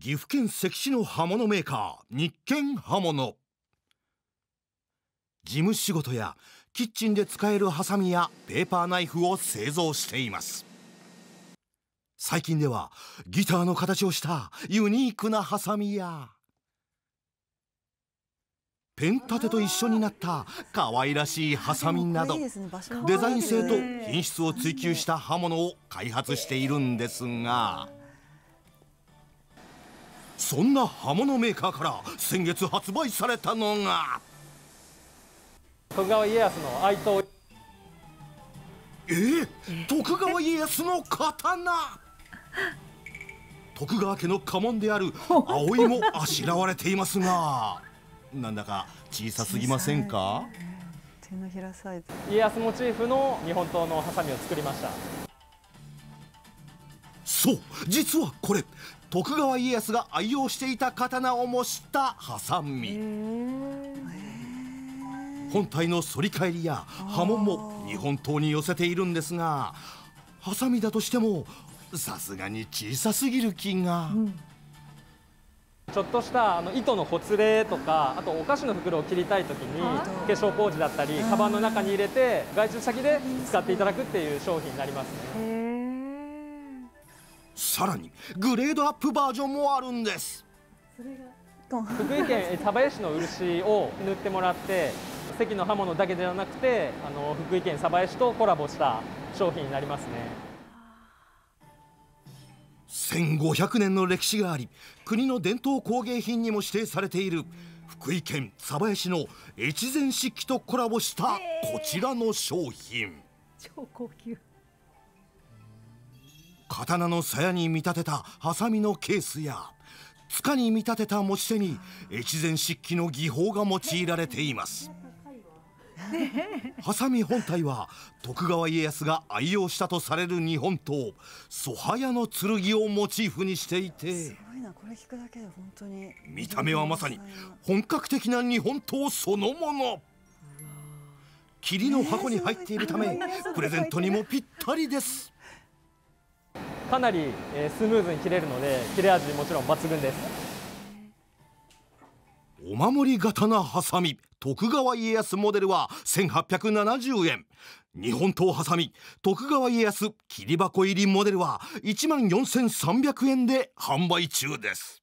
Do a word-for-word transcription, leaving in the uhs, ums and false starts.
岐阜県関市の刃物メーカー日建刃物。事務仕事やキッチンで使えるハサミやペーパーナイフを製造しています。最近ではギターの形をしたユニークなハサミやペン立てと一緒になった可愛らしいハサミなど、デザイン性と品質を追求した刃物を開発しているんですが、そんな刃物メーカーから先月発売されたのが徳川家康の愛刀。 えー、徳川家康の刀徳川家の家紋である葵もあしらわれていますが、なんだか小さすぎませんか？ 手のひらサイズ。 家康モチーフの日本刀のハサミを作りました。 そう、実はこれ徳川家康が愛用していた刀を模したハサミ。本体の反り返りや刃文も日本刀に寄せているんですが、ハサミだとしてもさすがに小さすぎる気が、うん、 ちょっとしたあの糸のほつれとか、あとお菓子の袋を切りたいときに化粧ポーチだったりカバンの中に入れて外出先で使っていただくっていう商品になりますね。 さらにグレードアップバージョンもあるんです。 福井県鯖江市の漆を塗ってもらって、関の刃物だけではなくてあの福井県鯖江市とコラボした商品になりますね。 せんごひゃくねんの歴史があり、国の伝統工芸品にも指定されている福井県鯖江市の越前漆器とコラボしたこちらの商品。 超高級。 刀の鞘に見立てたハサミのケースや柄に見立てた持ち手に越前漆器の技法が用いられています。ハサミ本体は徳川家康が愛用したとされる日本刀曽早の剣をモチーフにしていて、 すごいな、これ聞くだけで本当に見た目はまさに本格的な日本刀そのもの。桐の箱に入っているためプレゼントにもぴったりです。 かなりスムーズに切れるので切れ味もちろん抜群です。 お守り刀ハサミ徳川家康モデルはせんはっぴゃくななじゅうえん、日本刀ハサミ徳川家康切り箱入りモデルはいちまんよんせんさんびゃくえんで販売中です。